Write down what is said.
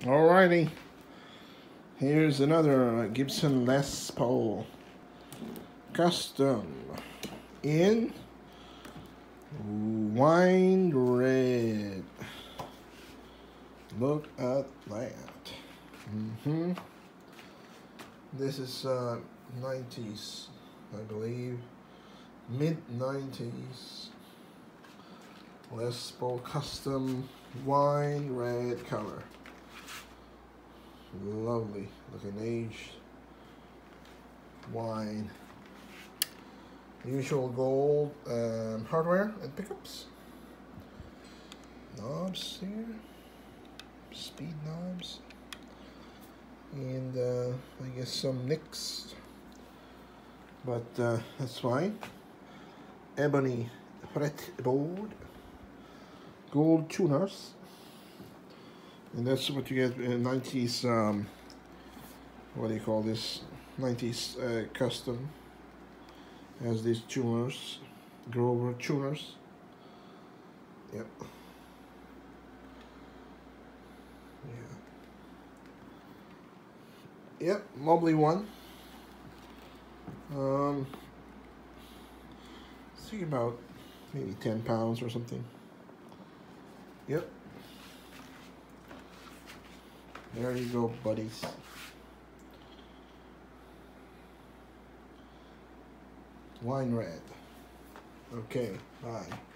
Alrighty, here's another Gibson Les Paul custom in wine red. Look at that. This is 90s, I believe, mid-90s Les Paul custom wine red color. Lovely looking aged wine. Usual gold hardware and pickups. Knobs here, speed knobs, and I guess some nicks, but that's fine. Ebony fretboard, gold tuners. And that's what you get in 90s, what do you call this? 90s custom. Has these tuners, Grover tuners. Yep. Yeah. Yep, lovely one. See about maybe 10 pounds or something. Yep. There you go, buddies. Wine red. Okay, bye.